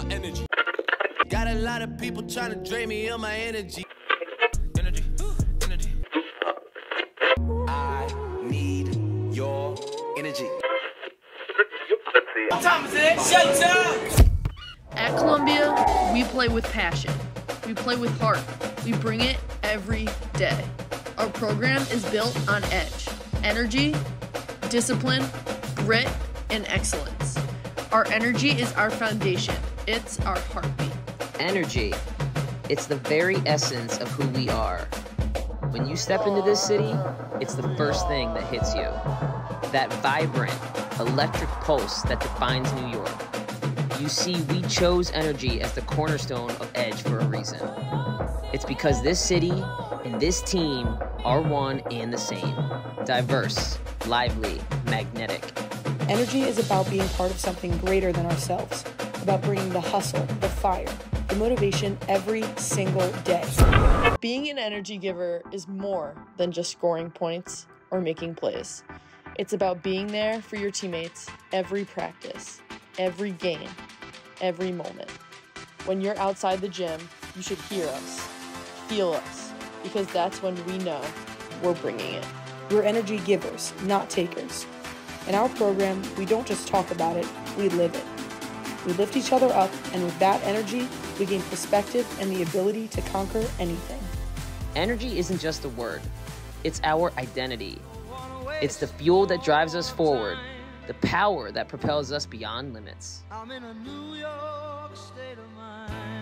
my energy. Got a lot of people trying to drain me of my energy. Energy. I need your energy. What time is it? Shut up! At Columbia, we play with passion. We play with heart. We bring it every day. Our program is built on edge, energy, discipline, grit, and excellence. Our energy is our foundation. It's our heartbeat. Energy. It's the very essence of who we are. When you step into this city, it's the first thing that hits you. That vibrant, electric pulse that defines New York. You see, we chose energy as the cornerstone of Edge for a reason. It's because this city and this team are one and the same. Diverse, lively, magnetic. Energy is about being part of something greater than ourselves, about bringing the hustle, the fire, the motivation every single day. Being an energy giver is more than just scoring points or making plays. It's about being there for your teammates every practice, every game, every moment. When you're outside the gym, you should hear us, feel us, because that's when we know we're bringing it. We're energy givers, not takers. In our program, we don't just talk about it, we live it. We lift each other up, and with that energy, we gain perspective and the ability to conquer anything. Energy isn't just a word, it's our identity. It's the fuel that drives us forward, the power that propels us beyond limits. I'm in a New York state of mind.